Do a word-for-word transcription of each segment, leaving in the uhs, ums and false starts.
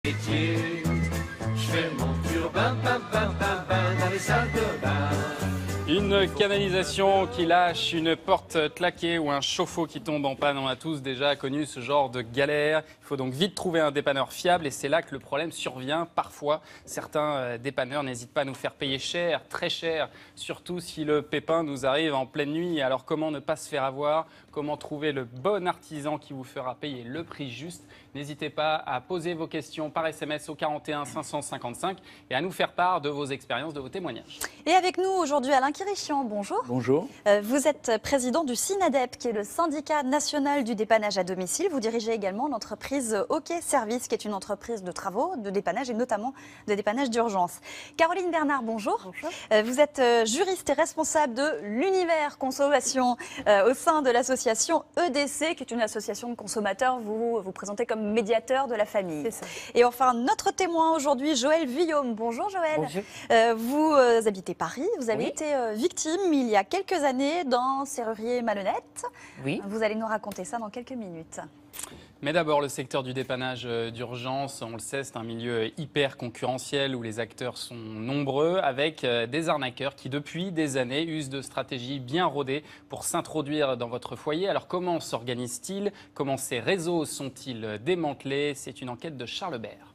métier. Je fais mon turbin, bam, bam, bam, bam, dans les salles de bain. Une canalisation qui lâche, une porte claquée ou un chauffe-eau qui tombe en panne. On a tous déjà connu ce genre de galère. Il faut donc vite trouver un dépanneur fiable et c'est là que le problème survient. Parfois, certains dépanneurs n'hésitent pas à nous faire payer cher, très cher, surtout si le pépin nous arrive en pleine nuit. Alors comment ne pas se faire avoir? Comment trouver le bon artisan qui vous fera payer le prix juste? N'hésitez pas à poser vos questions par S M S au quarante et un cinq cent cinquante-cinq et à nous faire part de vos expériences, de vos témoignages. Et avec nous aujourd'hui Alain Kirichian, bonjour. Bonjour. Euh, vous êtes président du SINADEP, qui est le syndicat national du dépannage à domicile. Vous dirigez également l'entreprise OK Service, qui est une entreprise de travaux, de dépannage et notamment de dépannage d'urgence. Caroline Bernard, bonjour. Bonjour. Euh, vous êtes euh, juriste et responsable de l'univers consommation euh, au sein de l'association E D C, qui est une association de consommateurs. Vous vous présentez comme médiateur de la famille. C'est ça. Et enfin, notre témoin aujourd'hui, Joël Vuillaume. Bonjour Joël. Bonjour. Euh, vous euh, habitez Paris, vous avez Oui. été euh, victime il y a quelques années d'un serrurier malhonnête. Oui. Vous allez nous raconter ça dans quelques minutes. Mais d'abord, le secteur du dépannage d'urgence, on le sait, c'est un milieu hyper concurrentiel où les acteurs sont nombreux, avec des arnaqueurs qui, depuis des années, usent de stratégies bien rodées pour s'introduire dans votre foyer. Alors, comment s'organisent-ils? Comment ces réseaux sont-ils démantelés? C'est une enquête de Charles Bert.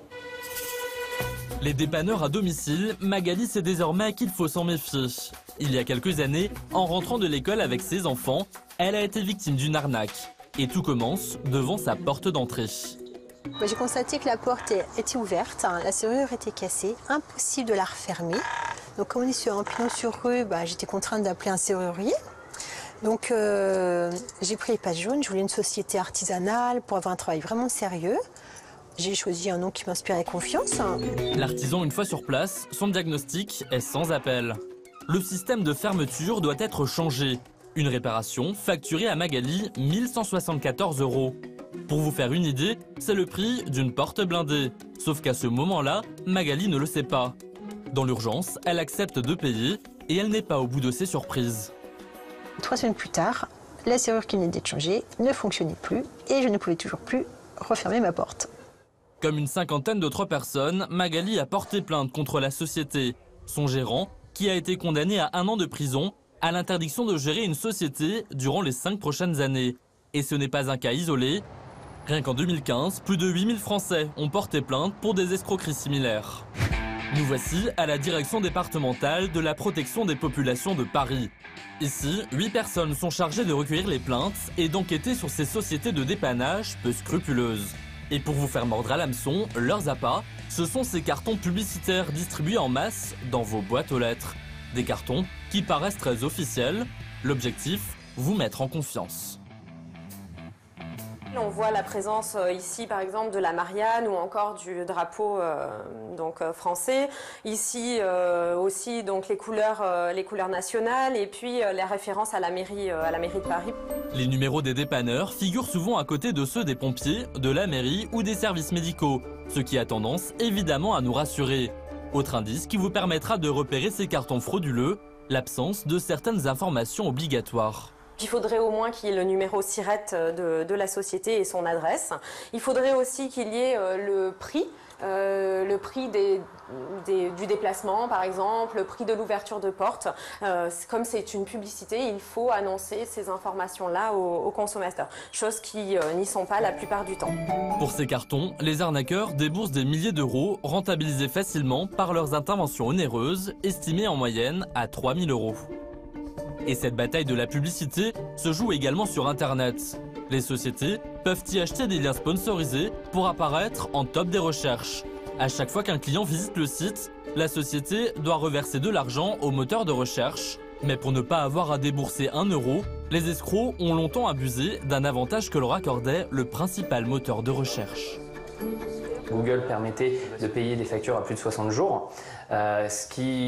Les dépanneurs à domicile, Magali sait désormais qu'il faut s'en méfier. Il y a quelques années, en rentrant de l'école avec ses enfants, elle a été victime d'une arnaque. Et tout commence devant sa porte d'entrée. J'ai constaté que la porte était ouverte, hein, la serrure était cassée, impossible de la refermer. Donc comme on est sur un pignon sur rue, bah, j'étais contrainte d'appeler un serrurier. Donc euh, j'ai pris les pages jaunes, je voulais une société artisanale pour avoir un travail vraiment sérieux. J'ai choisi un nom qui m'inspirait confiance. L'artisan, une fois sur place, son diagnostic est sans appel. Le système de fermeture doit être changé. Une réparation facturée à Magali mille cent soixante-quatorze euros. Pour vous faire une idée, c'est le prix d'une porte blindée. Sauf qu'à ce moment-là, Magali ne le sait pas. Dans l'urgence, elle accepte de payer et elle n'est pas au bout de ses surprises. Trois semaines plus tard, la serrure qui venait d'être changée ne fonctionnait plus et je ne pouvais toujours plus refermer ma porte. Comme une cinquantaine d'autres personnes, Magali a porté plainte contre la société. Son gérant, qui a été condamné à un an de prison, a l'interdiction de gérer une société durant les cinq prochaines années. Et ce n'est pas un cas isolé. Rien qu'en deux mille quinze, plus de huit mille Français ont porté plainte pour des escroqueries similaires. Nous voici à la direction départementale de la protection des populations de Paris. Ici, huit personnes sont chargées de recueillir les plaintes et d'enquêter sur ces sociétés de dépannage peu scrupuleuses. Et pour vous faire mordre à l'hameçon, leurs appâts, ce sont ces cartons publicitaires distribués en masse dans vos boîtes aux lettres. Des cartons qui paraissent très officiels. L'objectif, vous mettre en confiance. On voit la présence euh, ici par exemple de la Marianne ou encore du drapeau euh, donc, euh, français. Ici euh, aussi donc, les, couleurs, euh, les couleurs nationales et puis euh, les références à la, mairie, euh, à la mairie de Paris. Les numéros des dépanneurs figurent souvent à côté de ceux des pompiers, de la mairie ou des services médicaux, ce qui a tendance évidemment à nous rassurer. Autre indice qui vous permettra de repérer ces cartons frauduleux, l'absence de certaines informations obligatoires. Il faudrait au moins qu'il y ait le numéro SIRET de, de la société et son adresse. Il faudrait aussi qu'il y ait euh, le prix, euh, le prix des, des, du déplacement par exemple, le prix de l'ouverture de porte. Euh, comme c'est une publicité, il faut annoncer ces informations-là aux, aux consommateurs, chose qui euh, n'y sont pas la plupart du temps. Pour ces cartons, les arnaqueurs déboursent des milliers d'euros, rentabilisés facilement par leurs interventions onéreuses, estimées en moyenne à trois mille euros. Et cette bataille de la publicité se joue également sur Internet. Les sociétés peuvent y acheter des liens sponsorisés pour apparaître en top des recherches. À chaque fois qu'un client visite le site, la société doit reverser de l'argent au moteur de recherche. Mais pour ne pas avoir à débourser un euro, les escrocs ont longtemps abusé d'un avantage que leur accordait le principal moteur de recherche. Google permettait de payer des factures à plus de soixante jours, euh, ce qui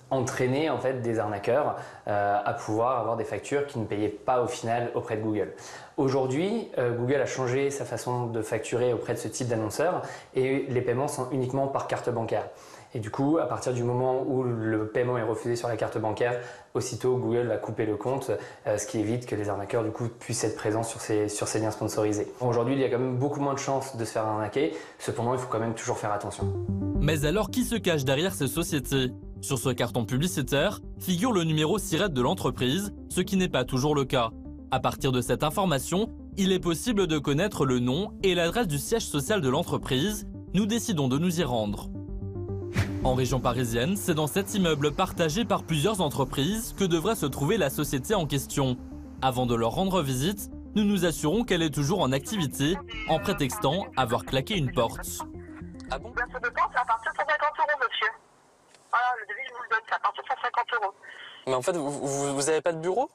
entraîner en fait des arnaqueurs euh, à pouvoir avoir des factures qui ne payaient pas au final auprès de Google. Aujourd'hui, euh, Google a changé sa façon de facturer auprès de ce type d'annonceurs et les paiements sont uniquement par carte bancaire. Et du coup, à partir du moment où le paiement est refusé sur la carte bancaire, aussitôt Google va couper le compte, euh, ce qui évite que les arnaqueurs du coup puissent être présents sur ces, sur ces liens sponsorisés. Aujourd'hui, il y a quand même beaucoup moins de chances de se faire arnaquer, cependant il faut quand même toujours faire attention. Mais alors qui se cache derrière ces sociétés? Sur ce carton publicitaire figure le numéro SIRET de l'entreprise, ce qui n'est pas toujours le cas. À partir de cette information, il est possible de connaître le nom et l'adresse du siège social de l'entreprise. Nous décidons de nous y rendre. En région parisienne, c'est dans cet immeuble partagé par plusieurs entreprises que devrait se trouver la société en question. Avant de leur rendre visite, nous nous assurons qu'elle est toujours en activité, en prétextant avoir claqué une porte. Ah bon? Ça dépend, c'est à partir de cent cinquante euros, monsieur. Voilà, le devis, je vous le donne, c'est à partir de cent cinquante euros. Mais en fait, vous, vous, vous avez pas de bureau?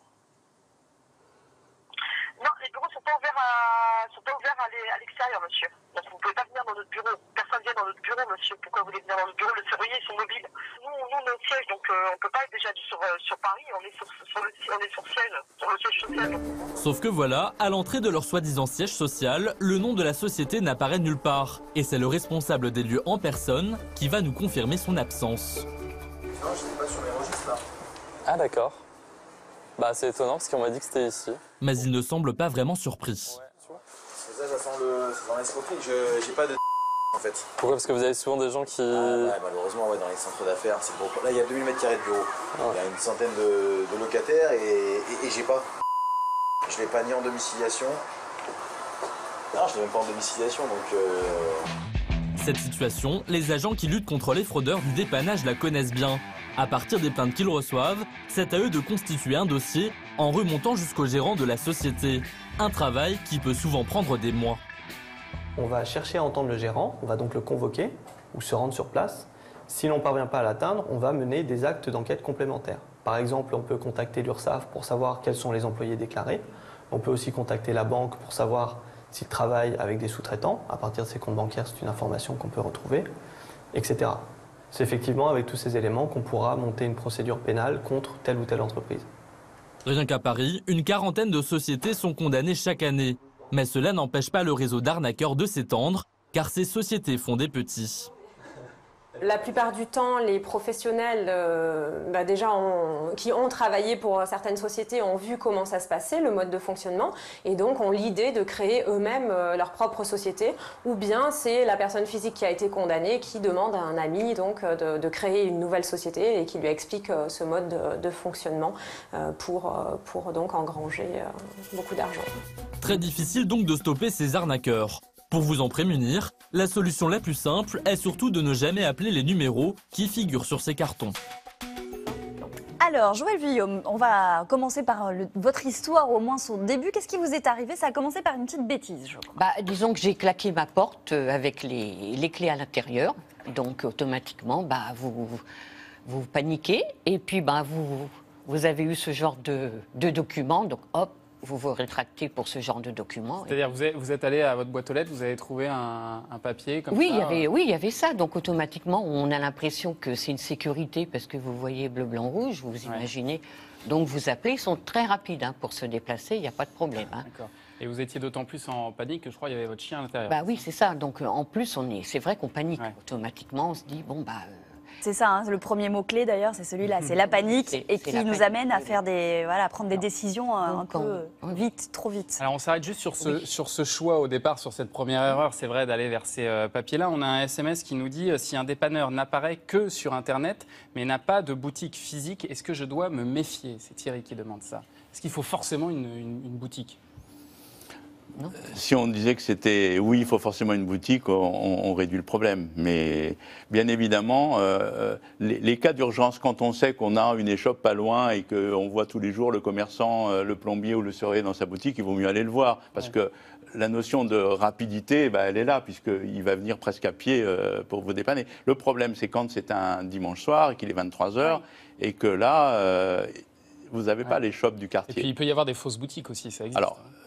Non, les bureaux sont pas ouverts à, sont pas ouverts à l'extérieur, monsieur. Donc vous ne pouvez pas venir dans notre bureau. Personne vient dans notre bureau, monsieur. Pourquoi vous voulez venir dans notre bureau? Le serrurier, ils sont mobiles. Nous, nous, nos sièges, donc euh, on ne peut pas être déjà sur, euh, sur Paris. On est sur, sur le, on est sur siège, sur le siège social. Sauf que voilà, à l'entrée de leur soi-disant siège social, le nom de la société n'apparaît nulle part. Et c'est le responsable des lieux en personne qui va nous confirmer son absence. Non, je n'étais pas sur les registres là. Ah d'accord. Bah c'est étonnant parce qu'on m'a dit que c'était ici. Mais il ne semble pas vraiment surpris. Ouais, parce que ça, ça sent le... c'est dans l'escroquerie. Je n'ai pas de en fait. Pourquoi? Parce que vous avez souvent des gens qui... Ah, ouais, malheureusement, ouais, dans les centres d'affaires, c'est beau. Là, il y a deux mille mètres carrés de bureaux. Ouais. Il y a une centaine de, de locataires et, et, et j'ai pas. Je l'ai pas ni en domiciliation. Non, je l'ai même pas en domiciliation, donc... Euh... Cette situation, les agents qui luttent contre les fraudeurs du dépannage la connaissent bien. À partir des plaintes qu'ils reçoivent, c'est à eux de constituer un dossier en remontant jusqu'au gérant de la société. Un travail qui peut souvent prendre des mois. On va chercher à entendre le gérant, on va donc le convoquer ou se rendre sur place. Si l'on ne parvient pas à l'atteindre, on va mener des actes d'enquête complémentaires. Par exemple, on peut contacter l'URSSAF pour savoir quels sont les employés déclarés. On peut aussi contacter la banque pour savoir s'ils travaillent avec des sous-traitants. À partir de ces comptes bancaires, c'est une information qu'on peut retrouver, et cetera. C'est effectivement avec tous ces éléments qu'on pourra monter une procédure pénale contre telle ou telle entreprise. Rien qu'à Paris, une quarantaine de sociétés sont condamnées chaque année. Mais cela n'empêche pas le réseau d'arnaqueurs de s'étendre, car ces sociétés font des petits. La plupart du temps, les professionnels euh, bah déjà ont, qui ont travaillé pour certaines sociétés ont vu comment ça se passait, le mode de fonctionnement, et donc ont l'idée de créer eux-mêmes euh, leur propre société, ou bien c'est la personne physique qui a été condamnée qui demande à un ami donc, de, de créer une nouvelle société et qui lui explique euh, ce mode de, de fonctionnement euh, pour, euh, pour donc engranger euh, beaucoup d'argent. Très difficile donc de stopper ces arnaqueurs. Pour vous en prémunir, la solution la plus simple est surtout de ne jamais appeler les numéros qui figurent sur ces cartons. Alors, Joël Vuillaume, on va commencer par le, votre histoire, au moins son début. Qu'est-ce qui vous est arrivé? Ça a commencé par une petite bêtise, je crois. Bah, disons que j'ai claqué ma porte avec les, les clés à l'intérieur. Donc, automatiquement, bah, vous, vous, vous paniquez. Et puis, bah, vous, vous avez eu ce genre de, de documents. Donc, hop. Vous vous rétractez pour ce genre de documents. C'est-à-dire, vous, vous êtes allé à votre boîte aux lettres, vous avez trouvé un, un papier comme oui, ça il y avait, Oui, il y avait ça. Donc, automatiquement, on a l'impression que c'est une sécurité parce que vous voyez bleu, blanc, rouge, vous imaginez. Ouais. Donc, vous appelez, ils sont très rapides hein, pour se déplacer, il n'y a pas de problème. Hein. D'accord. Et vous étiez d'autant plus en panique que je crois qu'il y avait votre chien à l'intérieur. Bah oui, c'est ça. Donc, en plus, on est, c'est vrai qu'on panique. Ouais. Automatiquement, on se dit, bon, bah... Euh, C'est ça, hein, le premier mot-clé d'ailleurs, c'est celui-là, c'est la panique et qui nous panique. amène à faire des, voilà, à prendre des décisions un, un peu on... vite, trop vite. Alors on s'arrête juste sur ce, oui. sur ce choix au départ, sur cette première erreur, c'est vrai d'aller vers ces euh, papiers-là. On a un S M S qui nous dit euh, si un dépanneur n'apparaît que sur Internet, mais n'a pas de boutique physique, est-ce que je dois me méfier? C'est Thierry qui demande ça. Est-ce qu'il faut forcément une, une, une boutique? Non. Si on disait que c'était oui, il faut forcément une boutique, on, on réduit le problème. Mais bien évidemment, euh, les, les cas d'urgence, quand on sait qu'on a une échoppe pas loin et qu'on voit tous les jours le commerçant, euh, le plombier ou le serrurier dans sa boutique, il vaut mieux aller le voir. Parce ouais. que la notion de rapidité, bah, elle est là, puisqu'il va venir presque à pied euh, pour vous dépanner. Le problème, c'est quand c'est un dimanche soir et qu'il est vingt-trois heures ouais. et que là, euh, vous n'avez ouais. pas les shops du quartier. Et puis il peut y avoir des fausses boutiques aussi, ça existe. Alors,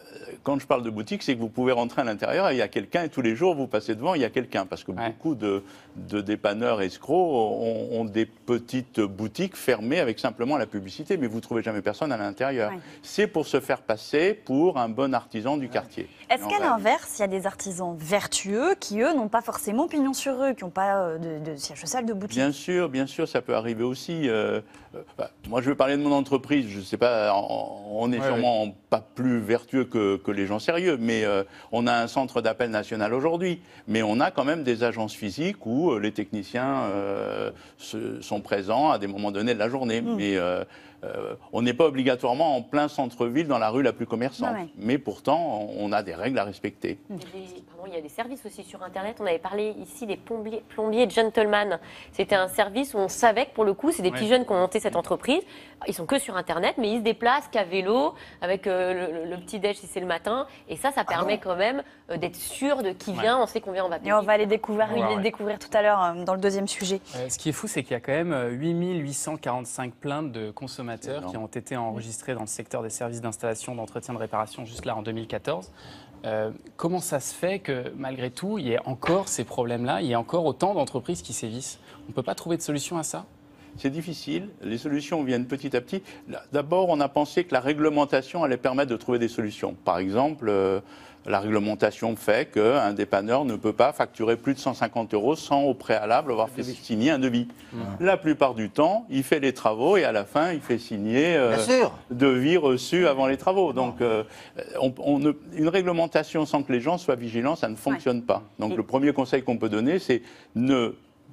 quand je parle de boutique, c'est que vous pouvez rentrer à l'intérieur et il y a quelqu'un et tous les jours vous passez devant, il y a quelqu'un. Parce que ouais. beaucoup de, de dépanneurs escrocs ont, ont des petites boutiques fermées avec simplement la publicité, mais vous ne trouvez jamais personne à l'intérieur. Ouais. C'est pour se faire passer pour un bon artisan du quartier. Est-ce qu'à l'inverse, il y a des artisans vertueux qui, eux, n'ont pas forcément pignon sur eux, qui n'ont pas de, de siège social de boutique? Bien sûr, bien sûr, ça peut arriver aussi. Euh, euh, bah, moi, je vais parler de mon entreprise. Je ne sais pas, on, on est ouais, sûrement ouais. pas plus vertueux que, que les gens sérieux, mais euh, on a un centre d'appel national aujourd'hui. Mais on a quand même des agences physiques où euh, les techniciens euh, se, sont présents à des moments donnés de la journée. Mmh. Mais euh, euh, on n'est pas obligatoirement en plein centre-ville dans la rue la plus commerçante. Ouais. Mais pourtant, on a des règles à respecter. Il y a des, pardon, il y a des services aussi sur Internet. On avait parlé ici des plombiers, plombiers gentlemen. C'était un service où on savait que pour le coup, c'est des ouais. petits jeunes qui ont monté cette entreprise. Ils sont que sur Internet, mais ils se déplacent qu'à vélo, avec euh, le, le petit déj si c'est le matin. Et ça, ça permet ah quand même euh, d'être sûr de qui vient. Ouais. On sait combien on va payer. Et on va les découvrir, ouais, les ouais. découvrir tout à l'heure euh, dans le deuxième sujet. Euh, ce qui est fou, c'est qu'il y a quand même huit mille huit cent quarante-cinq plaintes de consommateurs qui ont été enregistrées dans le secteur des services d'installation, d'entretien, de réparation, juste là en deux mille quatorze. Euh, comment ça se fait que, malgré tout, il y ait encore ces problèmes-là, il y ait encore autant d'entreprises qui sévissent? On ne peut pas trouver de solution à ça? C'est difficile. Les solutions viennent petit à petit. D'abord, on a pensé que la réglementation allait permettre de trouver des solutions. Par exemple, euh, la réglementation fait qu'un dépanneur ne peut pas facturer plus de cent cinquante euros sans au préalable avoir fait signer un devis. Mmh. La plupart du temps, il fait les travaux et à la fin, il fait signer euh, devis reçus avant les travaux. Donc, euh, on, on ne, une réglementation sans que les gens soient vigilants, ça ne fonctionne ouais. pas. Donc, le premier conseil qu'on peut donner, c'est ne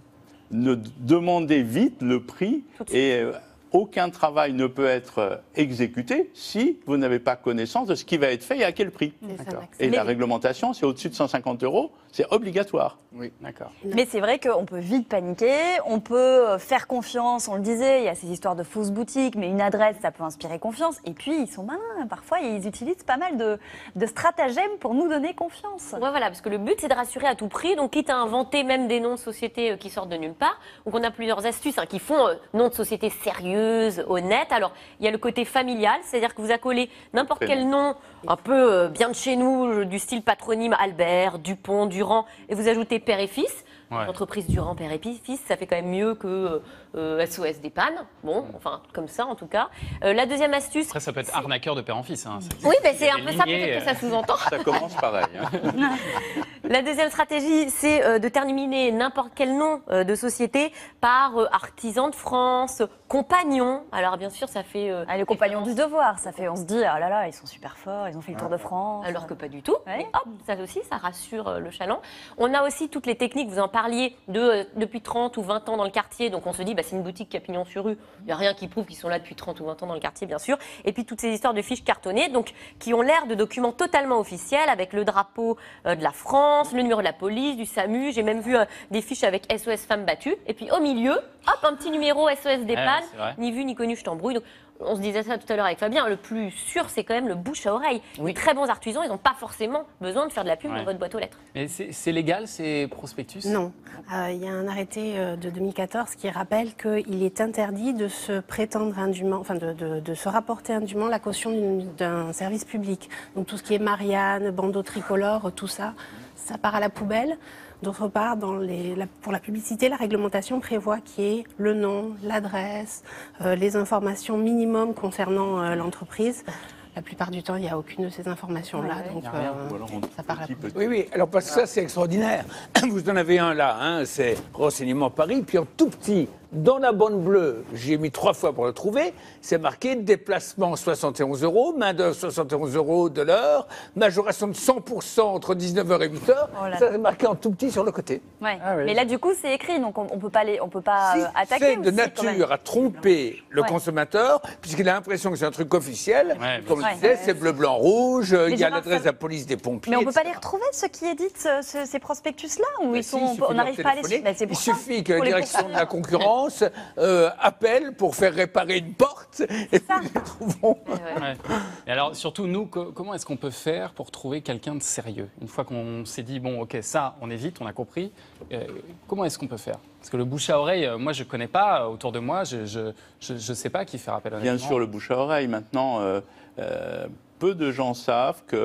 Ne demandez vite le prix et euh, aucun travail ne peut être exécuté si vous n'avez pas connaissance de ce qui va être fait et à quel prix. Et la réglementation, c'est au-dessus de cent cinquante euros, c'est obligatoire. Oui, d'accord. Mais c'est vrai qu'on peut vite paniquer, on peut faire confiance, on le disait, il y a ces histoires de fausses boutiques, mais une adresse, ça peut inspirer confiance. Et puis, ils sont malins, parfois, ils utilisent pas mal de, de stratagèmes pour nous donner confiance. Ouais, voilà, parce que le but, c'est de rassurer à tout prix, donc quitte à inventer même des noms de sociétés qui sortent de nulle part. Donc, on a plusieurs astuces hein, qui font euh, nom de société sérieuses, honnêtes. Alors, il y a le côté familial, c'est-à-dire que vous accolez n'importe quel nom un peu euh, bien de chez nous, du style patronyme Albert, Dupont, Durand, et vous ajoutez père et fils. Ouais. L'entreprise Durand, père et fils, ça fait quand même mieux que euh, S O S Dépanne. Bon, enfin, comme ça en tout cas. Euh, la deuxième astuce. Après, ça peut être arnaqueur de père en fils. Hein. Oui, ben c'est un peu ça peut-être que ça sous-entend. Ça commence pareil. Hein. La deuxième stratégie, c'est euh, de terminer n'importe quel nom euh, de société par euh, artisan de France, compagnon. Alors bien sûr, ça fait. Euh, ah, le compagnon du devoir, ça fait. On se dit, ah là là, ils sont super forts, ils ont fait le Tour de France. Alors que pas du tout. Ouais. Mais hop, ça aussi, ça rassure euh, le chaland. On a aussi toutes les techniques, vous en parliez, de, euh, depuis trente ou vingt ans dans le quartier. Donc on se dit, bah, c'est une boutique qui a pignon sur rue. Il n'y a rien qui prouve qu'ils sont là depuis trente ou vingt ans dans le quartier, bien sûr. Et puis toutes ces histoires de fiches cartonnées, donc qui ont l'air de documents totalement officiels, avec le drapeau euh, de la France, le numéro de la police, du SAMU. J'ai même vu euh, des fiches avec S O S femmes battues. Et puis au milieu, hop, un petit numéro S O S Dépanne. Ouais, ni vu ni connu, je t'embrouille. Donc, on se disait ça tout à l'heure avec Fabien, le plus sûr, c'est quand même le bouche à oreille. Oui. Les très bons artisans, ils n'ont pas forcément besoin de faire de la pub ouais. dans votre boîte aux lettres. Mais c'est légal, ces prospectus? Non. Il euh, y a un arrêté euh, de deux mille quatorze qui rappelle qu'il est interdit de se prétendre indûment, enfin de, de, de se rapporter indûment la caution d'un service public. Donc tout ce qui est Marianne, bandeau tricolore, tout ça, ça part à la poubelle. D'autre part, dans les, la, pour la publicité, la réglementation prévoit qu'il y ait le nom, l'adresse, euh, les informations minimum concernant euh, l'entreprise. La plupart du temps, il n'y a aucune de ces informations-là, ouais, donc euh, ça part à la poubelle. Oui, oui, alors parce que ça, c'est extraordinaire. Vous en avez un là, hein, c'est Renseignement Paris, puis en tout petit, dans la bande bleue, j'ai mis trois fois pour le trouver, c'est marqué déplacement soixante et onze euros, main-d'œuvre soixante et onze euros de l'heure, majoration de cent pour cent entre dix-neuf heures et huit heures. Oh ça, c'est marqué en tout petit sur le côté. Ouais. Ah oui. Mais là, du coup, c'est écrit, donc on ne peut pas, les, on peut pas si, euh, attaquer. C'est de nature à tromper le ouais. consommateur, puisqu'il a l'impression que c'est un truc officiel. Ouais, comme je disais, ouais. c'est bleu, blanc, rouge, il y a l'adresse de la police des pompiers. Mais on ne peut pas les retrouver, ceux qui éditent ce, ce, ces prospectus-là, ou ils si, sont, on n'arrive pas à les suivre. Il suffit que la direction de la concurrence Euh, appelle pour faire réparer une porte et nous les trouvons. Ouais. Et alors, surtout, nous, co comment est-ce qu'on peut faire pour trouver quelqu'un de sérieux? Une fois qu'on s'est dit, bon, ok, ça, on évite, on a compris, euh, comment est-ce qu'on peut faire? Parce que le bouche à oreille, euh, moi, je ne connais pas, autour de moi, je ne je, je, je sais pas à qui faire appel. Bien sûr, le bouche à oreille, maintenant, euh, euh, peu de gens savent que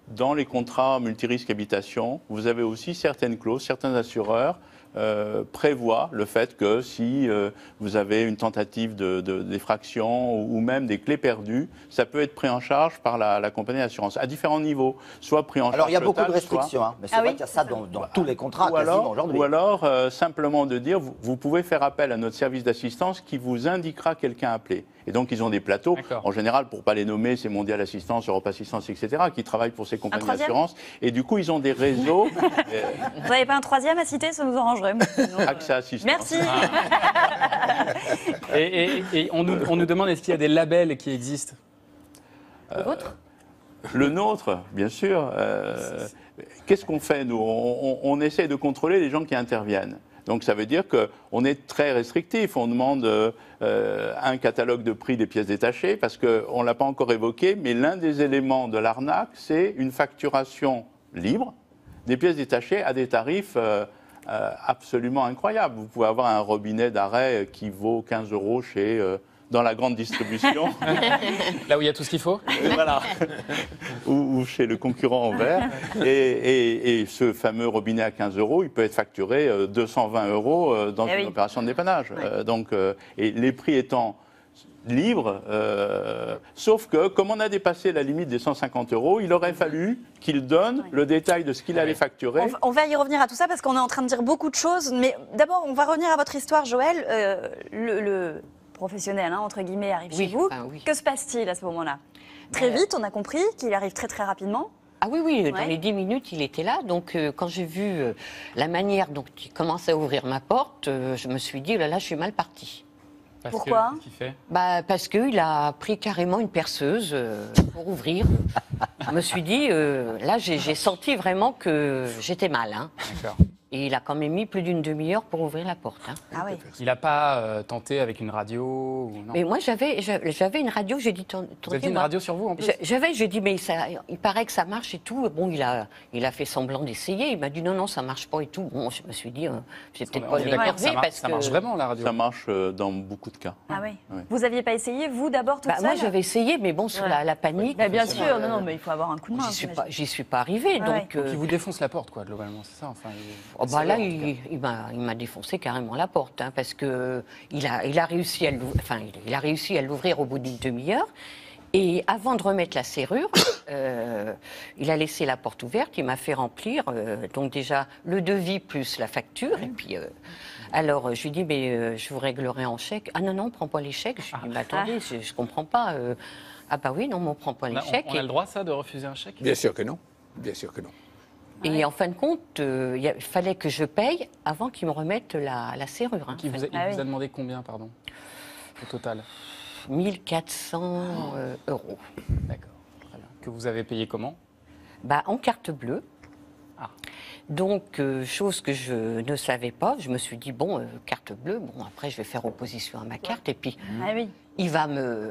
dans les contrats multirisques habitation, vous avez aussi certaines clauses, certains assureurs euh, prévoient le fait que si euh, vous avez une tentative de, de d'effraction ou, ou même des clés perdues, ça peut être pris en charge par la, la compagnie d'assurance à différents niveaux. Soit pris en charge Alors il y a beaucoup total, de restrictions, soit... hein, mais c'est Ah vrai oui. qu'il y a ça dans, dans tous les contrats Ou alors, aujourd'hui. ou alors euh, simplement de dire, vous, vous pouvez faire appel à notre service d'assistance qui vous indiquera quelqu'un à appeler. Et donc, ils ont des plateaux, en général, pour ne pas les nommer, c'est Mondial Assistance, Europe Assistance, et cetera, qui travaillent pour ces compagnies troisième d'assurance. Et du coup, ils ont des réseaux. euh, Vous n'avez pas un troisième à citer, ça nous arrangerait. moi, sinon, euh, Accès Assistance. Merci. Et, et- et on, nous, on nous demande est-ce qu'il y a des labels qui existent? Euh, Le nôtre, bien sûr. Euh, Qu'est-ce qu'on fait, nous on, on, on essaie de contrôler les gens qui interviennent. Donc ça veut dire qu'on est très restrictif. On demande euh, un catalogue de prix des pièces détachées parce qu'on ne l'a pas encore évoqué, mais l'un des éléments de l'arnaque, c'est une facturation libre des pièces détachées à des tarifs euh, euh, absolument incroyables. Vous pouvez avoir un robinet d'arrêt qui vaut quinze euros chez... Euh, dans la grande distribution. Là où il y a tout ce qu'il faut. Voilà. ou, ou chez le concurrent en vert. Et, et, et ce fameux robinet à quinze euros, il peut être facturé euh, deux cent vingt euros euh, dans Eh une oui. opération de dépannage. Euh, donc, euh, et les prix étant libres, euh, sauf que comme on a dépassé la limite des cent cinquante euros, il aurait fallu qu'il donne le détail de ce qu'il allait facturer. On, va- on va y revenir à tout ça parce qu'on est en train de dire beaucoup de choses. Mais d'abord, on va revenir à votre histoire, Joël. Euh, le, le professionnel, hein, entre guillemets, arrive Oui, chez vous. enfin, oui. Que se passe-t-il à ce moment-là? Très vite, on a compris qu'il arrive très très rapidement. Ah oui, oui, dans Ouais. les dix minutes, il était là. Donc, euh, quand j'ai vu euh, la manière dont il commençait à ouvrir ma porte, euh, je me suis dit, oh là là, je suis mal partie. Parce Pourquoi que, qu'est-ce qu'il fait? Bah, parce qu'il a pris carrément une perceuse euh, pour ouvrir. Je me suis dit, euh, là, j'ai j'ai senti vraiment que j'étais mal. Hein. D'accord. Et il a quand même mis plus d'une demi-heure pour ouvrir la porte. Hein. Ah oui. Il n'a pas euh, tenté avec une radio ou non? Mais moi, j'avais j'avais j'avais une radio, j'ai dit... tourne- Vous tournez, aviez une moi. radio sur vous en plus? J'a- J'avais, j'ai dit, mais ça, il paraît que ça marche et tout. Bon, il a, il a fait semblant d'essayer. Il m'a dit, non, non, ça marche pas et tout. Bon, je me suis dit, euh, j'ai peut-être On pas est d'accord, l'énervé ça, mar- parce ça que... marche vraiment la radio. Ça marche euh, dans beaucoup de cas. Ah oui. Ouais. Vous n'aviez pas essayé, vous d'abord, toute Bah, moi, seule? j'avais essayé, mais bon, sur Ouais. la, la panique... Bah, bien euh, sûr, non, non, mais il faut avoir un coup de main. J'y suis j'imagine. pas, j'y suis pas arrivée, Ouais, donc... Donc euh, il vous défonce la porte, quoi, globalement, c'est ça enfin, il- oh, bah, c'est là, vrai, en tout cas. il, il m'a, il m'a défoncé carrément la porte, hein, parce que il a, il a réussi à l'ouvrir, enfin, il, il a réussi à l'ouvrir au bout d'une demi-heure. Et avant de remettre la serrure, euh, il a laissé la porte ouverte. Il m'a fait remplir, euh, donc déjà le devis plus la facture. Et puis, euh, alors, je lui dis, mais euh, je vous réglerai en chèque. Ah non, non, on ne prend pas les chèques. Je lui dis, mais attendez, je ne comprends pas. euh, ah bah oui, non, mais on ne prend pas On les a, chèques. on a Et- le droit, ça, de refuser un chèque? Bien sûr que non. Bien sûr que non. Et en fin de compte, euh, il y a- il fallait que je paye avant qu'ils me remettent la, la serrure. hein, Il en vous, fait. a, il vous a demandé combien, pardon, au total? mille quatre cents euh, euros. D'accord, très bien. Que vous avez payé comment? Bah, en carte bleue. Ah. Donc, euh, chose que je ne savais pas, je me suis dit, bon, euh, carte bleue, bon, après, je vais faire opposition à ma carte, et puis, Ah oui. il va me...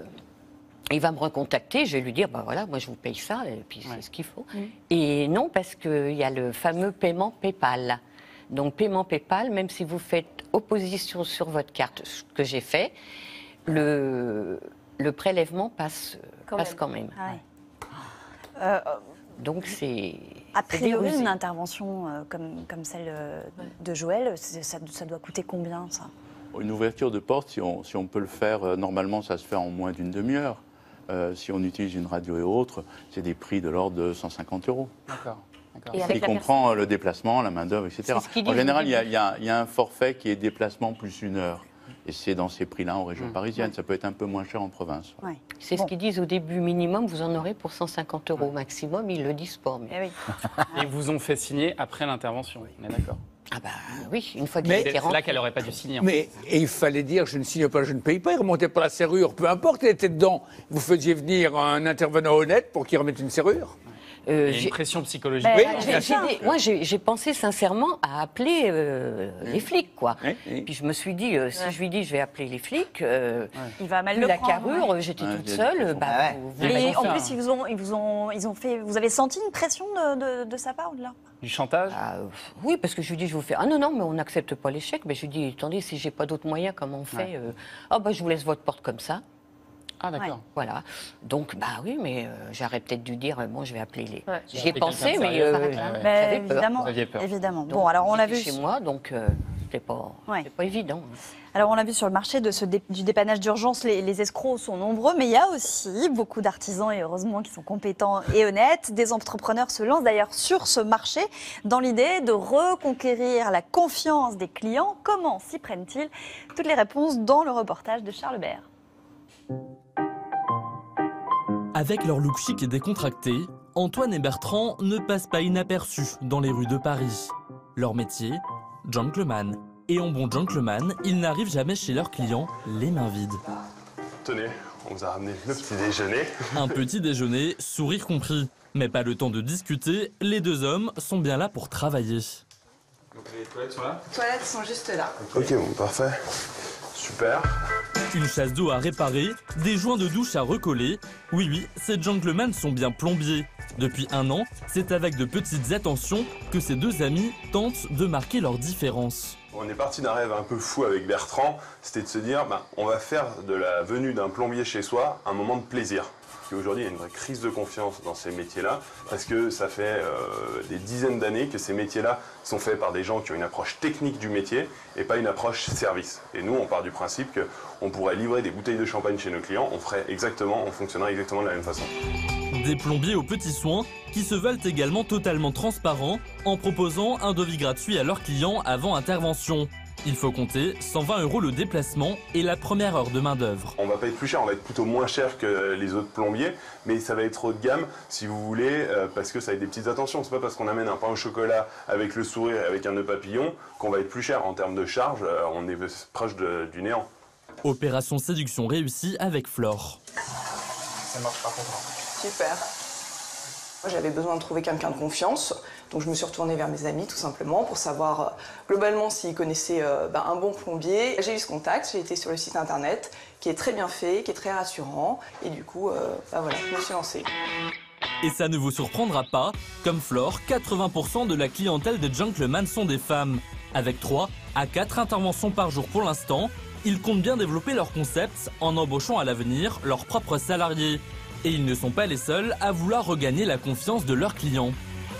Il va me recontacter, je vais lui dire, bah voilà, moi je vous paye ça, et puis c'est ce qu'il faut. Et non, parce qu'il y a le fameux paiement PayPal. Donc, paiement PayPal, même si vous faites opposition sur votre carte, ce que j'ai fait, le, le prélèvement passe Quand passe même. quand même. Ah ouais. Euh, Donc, c'est... A c'est priori, dérosé. une intervention euh, comme, comme celle euh, de Joël, c'est- ça, ça doit coûter combien, ça? Une ouverture de porte, si on, si on peut le faire, euh, normalement, ça se fait en moins d'une demi-heure. Euh, si on utilise une radio et autres, c'est des prix de l'ordre de cent cinquante euros. D'accord. d'accord. Et Ce avec qui la comprend euh, le déplacement, la main-d'œuvre, et cetera. C'est ce qu'ils En disent général, au il y, a- début. il y a- il y a un forfait qui est déplacement plus une heure. Et c'est dans ces prix-là en région parisienne. Ça peut être un peu moins cher en province. Ouais. C'est Bon. ce qu'ils disent au début, minimum, vous en aurez pour cent cinquante euros. Maximum, ils le disent pas. Mais... Eh oui. Et ils vous ont fait signer après l'intervention, on est d'accord? Ah bah oui, une fois qu'il Mais- était C'est rentré. là qu'elle n'aurait pas dû signer. en Mais et il fallait dire je ne signe pas, je ne paye pas, il remontait pas la serrure, peu importe, il était dedans. Vous faisiez venir un intervenant honnête pour qu'il remette une serrure. Euh, Il y a j'ai- une pression psychologique. Oui, j'ai- bien j'ai sûr. des- moi, j'ai j'ai pensé sincèrement à appeler euh, les flics, quoi. Oui, oui. Puis je me suis dit, euh, si je lui dis je vais appeler les flics, euh, Il va mal plus le la prendre. carrure, ouais. j'étais Ouais, toute il y a seule. des Bah, Ah ouais. vous- vous Et l'avez Et en fait plus, un- ils vous, ont, ils, vous ont, ils ont fait. Vous avez senti une pression de, de, de sa part ou de leur part? Du chantage? Ah, euh, oui, parce que je lui dis, je vous fais. Ah non, non, mais on n'accepte pas l'échec. Mais je lui dis, attendez, si j'ai pas d'autres moyens, comment on fait Ouais. euh, Ah, bah, je vous laisse votre porte comme ça. Ah d'accord. Ouais, voilà. Donc, bah oui, mais euh, j'aurais peut-être dû dire, bon, je vais appeler les... Ouais. J'y ai pensé, mais euh, Ouais, j'avais peur. évidemment, Vous aviez peur. évidemment. Donc, Bon, alors on l'a vu. j'étais chez moi, donc euh, c'est pas, Ouais. c'est pas évident. Alors on l'a vu sur le marché de ce dé- du dépannage d'urgence, les, les escrocs sont nombreux, mais il y a aussi beaucoup d'artisans et heureusement qui sont compétents et honnêtes. Des entrepreneurs se lancent d'ailleurs sur ce marché dans l'idée de reconquérir la confiance des clients. Comment s'y prennent-ils? Toutes les réponses dans le reportage de Charles Bert. Avec leur look chic et décontracté, Antoine et Bertrand ne passent pas inaperçus dans les rues de Paris. Leur métier, gentleman. Et en bon gentleman, ils n'arrivent jamais chez leurs clients les mains vides. Tenez, on vous a ramené le petit déjeuner. Un petit déjeuner, sourire compris. Mais pas le temps de discuter, les deux hommes sont bien là pour travailler. Donc les toilettes sont là? Les toilettes sont juste là. Ok, bon, parfait. Super. Une chasse d'eau à réparer, des joints de douche à recoller. Oui, oui, ces gentlemen sont bien plombiers. Depuis un an, c'est avec de petites attentions que ces deux amis tentent de marquer leur différence. On est parti d'un rêve un peu fou avec Bertrand, c'était de se dire, bah, on va faire de la venue d'un plombier chez soi un moment de plaisir. Puis aujourd'hui, il y a une vraie crise de confiance dans ces métiers-là, parce que ça fait euh, des dizaines d'années que ces métiers-là sont faits par des gens qui ont une approche technique du métier et pas une approche service. Et nous, on part du principe qu'on pourrait livrer des bouteilles de champagne chez nos clients, on ferait exactement, on fonctionnerait exactement de la même façon. Des plombiers aux petits soins qui se veulent également totalement transparents en proposant un devis gratuit à leurs clients avant intervention. Il faut compter cent vingt euros le déplacement et la première heure de main-d'œuvre. On va pas être plus cher, on va être plutôt moins cher que les autres plombiers, mais ça va être haut de gamme si vous voulez, euh, parce que ça a des petites attentions. C'est pas parce qu'on amène un pain au chocolat avec le sourire et avec un nœud papillon qu'on va être plus cher. En termes de charge, euh, on est proche de, du néant. Opération séduction réussie avec Flore. Ça marche par contre. Super. Moi, j'avais besoin de trouver quelqu'un de confiance, donc je me suis retournée vers mes amis tout simplement pour savoir euh, globalement s'ils connaissaient euh, bah, un bon plombier. J'ai eu ce contact, j'ai été sur le site internet qui est très bien fait, qui est très rassurant, et du coup, euh, bah, voilà, je me suis lancée. Et ça ne vous surprendra pas, comme Flore, quatre-vingts pour cent de la clientèle des gentlemen sont des femmes. Avec trois à quatre interventions par jour pour l'instant, ils comptent bien développer leur concept en embauchant à l'avenir leurs propres salariés. Et ils ne sont pas les seuls à vouloir regagner la confiance de leurs clients.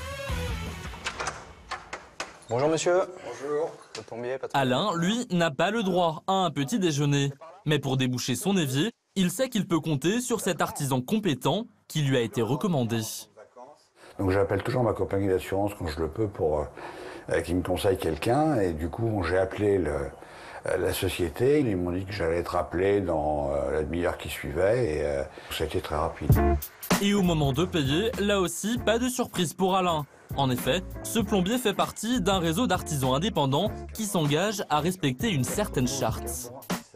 Bonjour monsieur. Bonjour. Le plombier, pas de... Alain, lui, n'a pas le droit à un petit déjeuner. Mais pour déboucher son évier, il sait qu'il peut compter sur cet artisan compétent qui lui a été recommandé. Donc j'appelle toujours ma compagnie d'assurance quand je le peux pour euh, qu'ils me conseillent quelqu'un. Et du coup, j'ai appelé le... la société, ils m'ont dit que j'allais être appelé dans euh, la demi-heure qui suivait et euh, ça a été très rapide. Et au moment de payer, là aussi, pas de surprise pour Alain. En effet, ce plombier fait partie d'un réseau d'artisans indépendants qui s'engagent à respecter une certaine charte.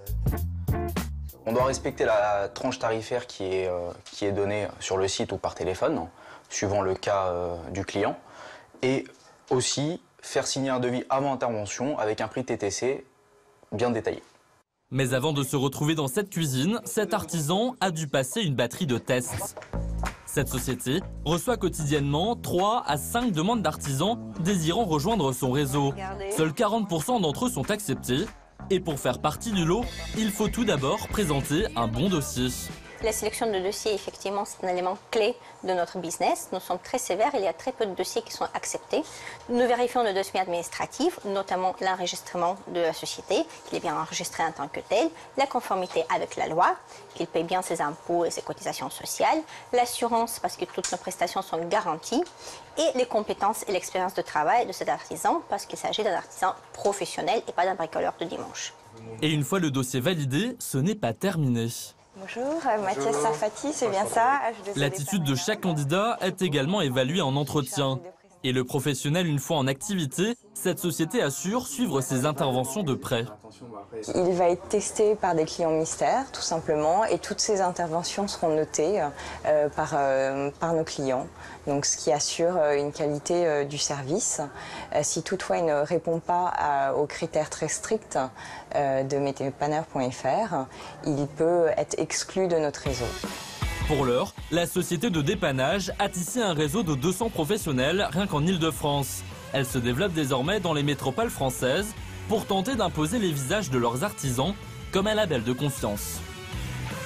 On doit respecter la tranche tarifaire qui est, euh, qui est donnée sur le site ou par téléphone, suivant le cas euh, du client, et aussi faire signer un devis avant intervention avec un prix T T C bien détaillé. Mais avant de se retrouver dans cette cuisine, cet artisan a dû passer une batterie de tests. Cette société reçoit quotidiennement trois à cinq demandes d'artisans désirant rejoindre son réseau. Seuls quarante pour cent d'entre eux sont acceptés. Et pour faire partie du lot, il faut tout d'abord présenter un bon dossier. La sélection de dossiers, effectivement, c'est un élément clé de notre business. Nous sommes très sévères, il y a très peu de dossiers qui sont acceptés. Nous vérifions le dossier administratif, notamment l'enregistrement de la société, qu'il est bien enregistré en tant que tel, la conformité avec la loi, qu'il paye bien ses impôts et ses cotisations sociales, l'assurance, parce que toutes nos prestations sont garanties, et les compétences et l'expérience de travail de cet artisan, parce qu'il s'agit d'un artisan professionnel et pas d'un bricoleur de dimanche. Et une fois le dossier validé, ce n'est pas terminé. Bonjour, Mathias Sarfati, c'est bien ça. L'attitude de chaque candidat est également évaluée en entretien. Et le professionnel, une fois en activité, cette société assure suivre ses interventions de près. Il va être testé par des clients mystères, tout simplement, et toutes ces interventions seront notées euh, par, euh, par nos clients. Donc, ce qui assure euh, une qualité euh, du service. Euh, si toutefois il ne répond pas à, aux critères très stricts euh, de météopanneur point F R, il peut être exclu de notre réseau. Pour l'heure, la société de dépannage a tissé un réseau de deux cents professionnels rien qu'en Île-de-France. Elle se développe désormais dans les métropoles françaises pour tenter d'imposer les visages de leurs artisans comme un label de confiance.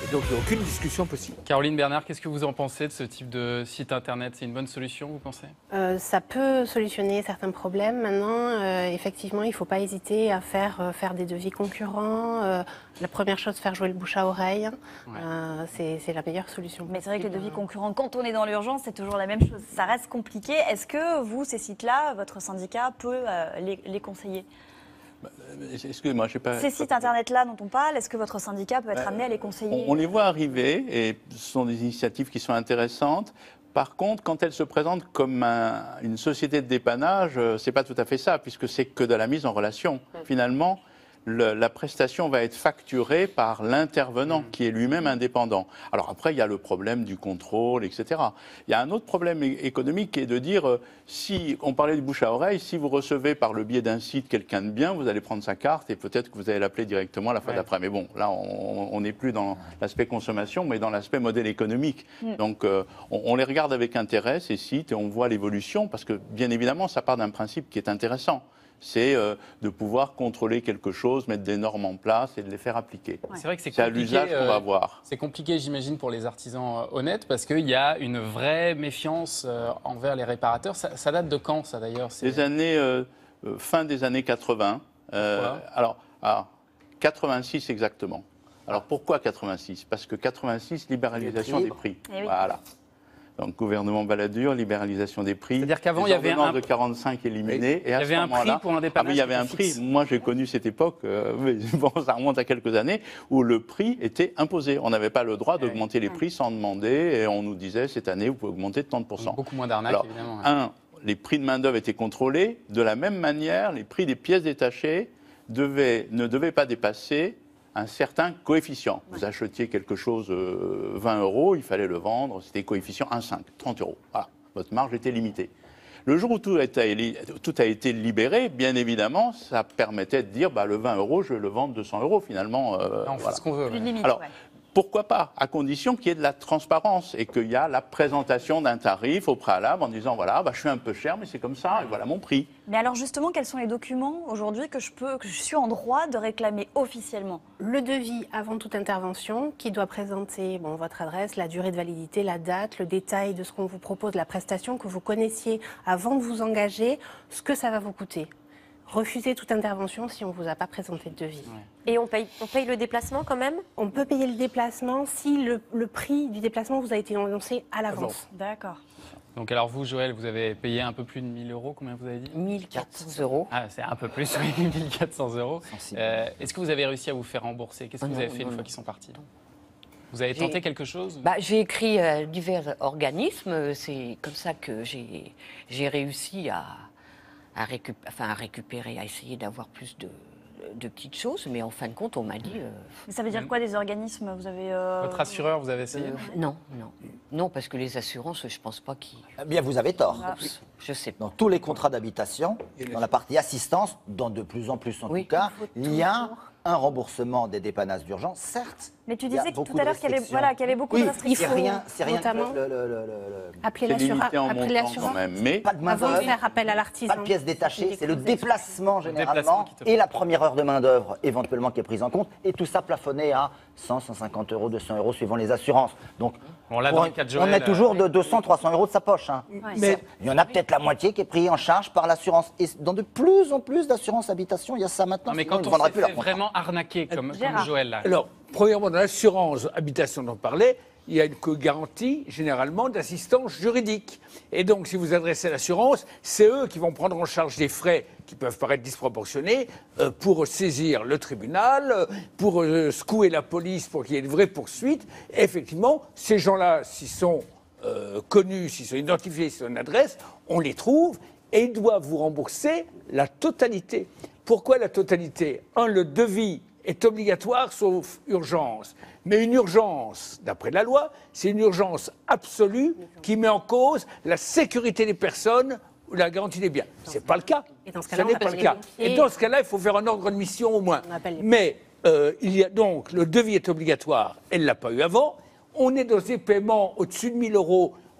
Et donc, il n'y a aucune discussion possible. Caroline Bernard, qu'est-ce que vous en pensez de ce type de site internet? C'est une bonne solution, vous pensez? Euh, ça peut solutionner certains problèmes. Maintenant, euh, effectivement, il ne faut pas hésiter à faire, euh, faire des devis concurrents. Euh, la première chose, faire jouer le bouche à oreille. Ouais. Euh, c'est la meilleure solution. Mais c'est vrai que les devis concurrents, quand on est dans l'urgence, c'est toujours la même chose. Ça reste compliqué. Est-ce que vous, ces sites-là, votre syndicat peut euh, les, les conseiller? Excusez-moi, je sais pas. Ces sites internet-là dont on parle, est-ce que votre syndicat peut être amené à les conseiller? On, on les voit arriver et ce sont des initiatives qui sont intéressantes. Par contre, quand elles se présentent comme un, une société de dépannage, c'est pas tout à fait ça, puisque c'est que de la mise en relation. Mmh. Finalement, le, la prestation va être facturée par l'intervenant, mmh. qui est lui-même indépendant. Alors après, il y a le problème du contrôle, et cetera. Il y a un autre problème économique qui est de dire, euh, si on parlait du bouche à oreille, si vous recevez par le biais d'un site quelqu'un de bien, vous allez prendre sa carte et peut-être que vous allez l'appeler directement la fois ouais. d'après. Mais bon, là, on n'est plus dans l'aspect consommation, mais dans l'aspect modèle économique. Mmh. Donc, euh, on, on les regarde avec intérêt, ces sites, et on voit l'évolution, parce que, bien évidemment, ça part d'un principe qui est intéressant. C'est euh, de pouvoir contrôler quelque chose, mettre des normes en place et de les faire appliquer. Ouais. C'est vrai que c'est à l'usage qu'on va voir. C'est compliqué, j'imagine, pour les artisans euh, honnêtes, parce qu'il y a une vraie méfiance euh, envers les réparateurs. Ça, ça date de quand, ça, d'ailleurs? Des années, euh, euh, fin des années quatre-vingts. Euh, alors, alors, quatre-vingt-six exactement. Alors, pourquoi quatre-vingt-six? Parce que quatre-vingt-six, libéralisation des prix. Eh oui. Voilà. Donc, gouvernement Balladur, libéralisation des prix. C'est-à-dire qu'avant, il y avait un de quarante-cinq éliminés. Il y avait un prix pour un dépannage. Ah, mais il y avait un prix. Moi, j'ai connu cette époque, euh, mais bon, ça remonte à quelques années, où le prix était imposé. On n'avait pas le droit d'augmenter les prix sans demander, et on nous disait, cette année, vous pouvez augmenter de trente pour cent. Beaucoup moins d'arnaques, évidemment. Ouais. Un, les prix de main-d'œuvre étaient contrôlés. De la même manière, les prix des pièces détachées devaient, ne devaient pas dépasser un certain coefficient. Ouais. Vous achetiez quelque chose euh, vingt euros, il fallait le vendre, c'était coefficient un virgule cinq, trente euros. Voilà, votre marge était limitée. Le jour où tout a été, tout a été libéré, bien évidemment, ça permettait de dire bah, le vingt euros, je vais le vendre deux cents euros finalement. Euh, on voilà. fait ce qu'on veut. Une limite, Alors, ouais. Pourquoi pas, à condition qu'il y ait de la transparence et qu'il y a la présentation d'un tarif au préalable en disant voilà, bah, je suis un peu cher, mais c'est comme ça, et voilà mon prix. Mais alors justement, quels sont les documents aujourd'hui que je peux, que je suis en droit de réclamer officiellement? Le devis avant toute intervention qui doit présenter bon, votre adresse, la durée de validité, la date, le détail de ce qu'on vous propose, la prestation, que vous connaissiez avant de vous engager, ce que ça va vous coûter. Refusez toute intervention si on ne vous a pas présenté de devis. Ouais. Et on paye, on paye le déplacement quand même? On peut payer le déplacement si le, le prix du déplacement vous a été annoncé à l'avance. D'accord. Donc alors vous, Joël, vous avez payé un peu plus de mille euros, combien vous avez dit? mille quatre cents euros. Ah, c'est un peu plus, oui, mille quatre cents euros. Euh, Est-ce que vous avez réussi à vous faire rembourser? Qu'est-ce que oh vous non, avez fait non, une non. fois qu'ils sont partis? Vous avez tenté quelque chose? bah, J'ai écrit à divers organismes, c'est comme ça que j'ai réussi à... À, récup enfin, à récupérer, à essayer d'avoir plus de, de petites choses, mais en fin de compte, on m'a dit... Euh, mais ça veut dire quoi, des organismes? Vous avez euh... Votre assureur, vous avez essayé? euh, Non, non. Non, parce que les assurances, je ne pense pas qu'ils... Eh bien, vous avez tort. Ah, je sais pas. Dans tous les contrats d'habitation, dans la partie assistance, dans de plus en plus en oui, tout cas, il y a un remboursement des dépannages d'urgence, certes. Mais tu disais tout à l'heure qu'il y, voilà, qu y avait beaucoup oui, de restrictions. C'est rien, c'est rien. Notamment, le, le, le, le, appeler l'assurance. Mais pas de main avant de faire appel à l'artisan. Pas de pièces détachées, c'est le déplacement généralement et la première heure de main d'œuvre éventuellement qui est prise en compte, et tout ça plafonné à cent, cent cinquante euros, deux cents euros suivant les assurances. Donc bon, là, dans le cas de Joël, on met toujours de deux cents, trois cents euros de sa poche. Hein. Ouais. Mais il y en a peut-être la moitié qui est prise en charge par l'assurance. Et dans de plus en plus d'assurances habitation, il y a ça maintenant. Non, mais quand on s'est fait vraiment arnaquer comme, comme Joël là. Alors, premièrement, dans l'assurance habitation dont on parlait, il y a une garantie généralement d'assistance juridique. Et donc, si vous adressez à l'assurance, c'est eux qui vont prendre en charge des frais qui peuvent paraître disproportionnés euh, pour saisir le tribunal, euh, pour euh, secouer la police pour qu'il y ait une vraie poursuite. Et effectivement, ces gens-là, s'ils sont euh, connus, s'ils sont identifiés sur une adresse, on les trouve et ils doivent vous rembourser la totalité. Pourquoi la totalité? Un, le devis est obligatoire sauf urgence. Mais une urgence, d'après la loi, c'est une urgence absolue qui met en cause la sécurité des personnes ou la garantie des biens. Ce n'est pas le cas. Et dans ce Ce cas-là, n'est pas le cas. Et dans ce cas-là, il faut faire un ordre de mission au moins. Mais euh, il y a donc, le devis est obligatoire, elle ne l'a pas eu avant. On est dans des paiements au-dessus de mille euros.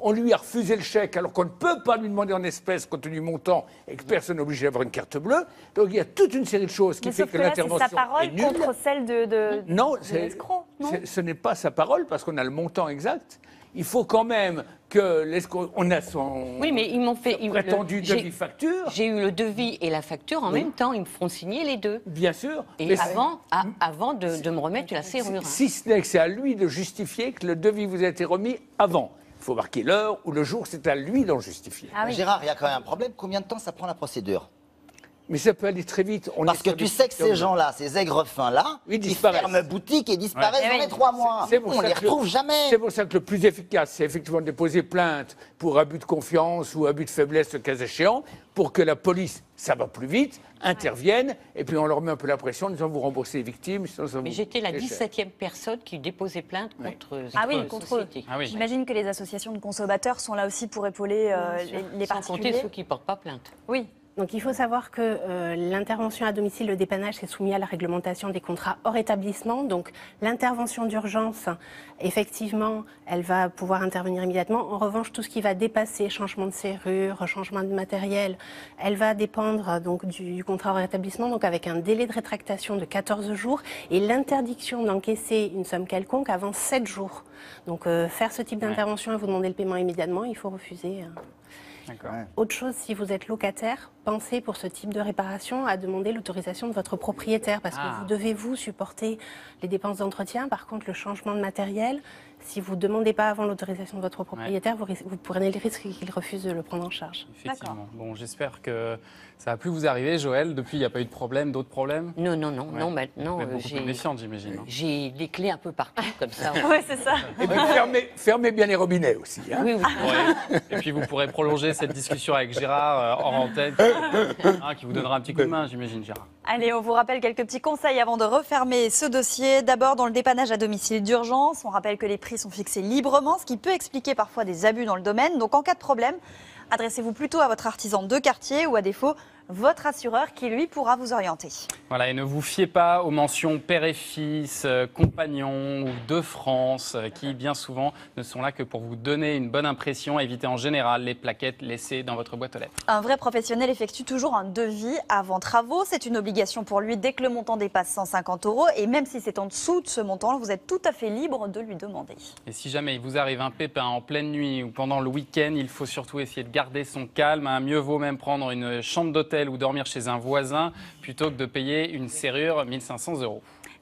on lui a refusé le chèque alors qu'on ne peut pas lui demander en espèces compte tenu du montant et que personne n'est obligé d'avoir une carte bleue. Donc il y a toute une série de choses qui Mais fait sauf que que là, l'intervention c'est sa parole est nulle. contre celle de, de, Non, de c'est- l'escroc, non c'est- ce n'est pas sa parole parce qu'on a le montant exact. Il faut quand même que l'escroc, on a son Oui, mais ils m'ont fait. ils- prétendu le- j'ai- devis-facture. J'ai eu le devis et la facture en Oui. même temps. Ils me font signer les deux. Bien sûr. Et mais avant, à- avant de, de me remettre la serrure. hein. Si ce n'est que c'est à lui de justifier que le devis vous a été remis avant. Il faut marquer l'heure ou le jour, c'est à lui d'en justifier. Ah Gérard, il y a quand même un problème. Combien de temps ça prend la procédure? Mais ça peut aller très vite. On Parce est que sur tu des sais que ces questions- gens-là, ces aigres-fins-là, Oui, ils disparaissent. ferment boutique et disparaissent Ouais. dans les trois mois. C'est pour On ça les que le- retrouve jamais. C'est pour ça que le plus efficace, c'est effectivement de déposer plainte pour abus de confiance ou abus de faiblesse, le cas échéant, pour que la police, ça va plus vite, intervienne, et puis on leur met un peu la pression en disant vous remboursez les victimes, sinon ça Mais vous j'étais la coûte cher. dix-septième personne qui déposait plainte contre Ah cette oui, contre eux. société. J'imagine que les associations de consommateurs sont là aussi pour épauler euh, Bien sûr. les, les Sans particuliers. compter ceux qui ne portent pas plainte. Oui. Donc il faut savoir que euh, l'intervention à domicile, le dépannage, c'est soumis à la réglementation des contrats hors établissement. Donc l'intervention d'urgence, effectivement, elle va pouvoir intervenir immédiatement. En revanche, tout ce qui va dépasser changement de serrure, changement de matériel, elle va dépendre donc du, du contrat hors établissement, donc avec un délai de rétractation de quatorze jours et l'interdiction d'encaisser une somme quelconque avant sept jours. Donc euh, faire ce type d'intervention et vous demander le paiement immédiatement, il faut refuser. euh. D'accord. Autre chose, si vous êtes locataire, pensez pour ce type de réparation à demander l'autorisation de votre propriétaire parce Ah. que vous devez vous supporter les dépenses d'entretien. Par contre, le changement de matériel, si vous ne demandez pas avant l'autorisation de votre propriétaire, vous, ris- vous prenez le risque qu'il refuse de le prendre en charge. Effectivement. Bon, j'espère que ça va plus vous arriver, Joël. Depuis, il n'y a pas eu de problème, d'autres problèmes? Non, non, non, Ouais. non, maintenant, Vous êtes euh, beaucoup j'ai- plus méfiante, j'imagine. hein. J'ai des clés un peu partout, comme ça. Ouais, c'est ça. Et puis fermez, fermez bien les robinets aussi. hein. Oui, oui. Ouais. Et puis, vous pourrez prolonger cette discussion avec Gérard euh, hors antenne, hein, qui vous donnera un petit coup de main, j'imagine, Gérard. Allez, on vous rappelle quelques petits conseils avant de refermer ce dossier. D'abord, dans le dépannage à domicile d'urgence, on rappelle que les prix sont fixés librement, ce qui peut expliquer parfois des abus dans le domaine. Donc, en cas de problème, adressez-vous plutôt à votre artisan de quartier ou à défaut, votre assureur qui, lui, pourra vous orienter. Voilà, et ne vous fiez pas aux mentions père et fils, euh, compagnon ou de France, euh, qui bien souvent ne sont là que pour vous donner une bonne impression. Évitez en général les plaquettes laissées dans votre boîte aux lettres. Un vrai professionnel effectue toujours un devis avant travaux. C'est une obligation pour lui dès que le montant dépasse cent cinquante euros. Et même si c'est en dessous de ce montant, vous êtes tout à fait libre de lui demander. Et si jamais il vous arrive un pépin en pleine nuit ou pendant le week-end, il faut surtout essayer de garder son calme. hein. Mieux vaut même prendre une chambre d'hôtel ou dormir chez un voisin plutôt que de payer une serrure mille cinq cents euros.